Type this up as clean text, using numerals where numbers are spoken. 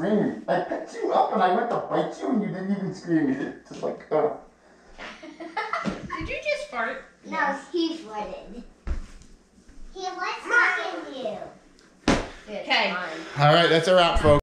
scream. I picked you up and I went to bite you and you didn't even scream. You did just like, Did you just fart? No, he farted. He likes talking to you. Okay. All right, that's a wrap, folks.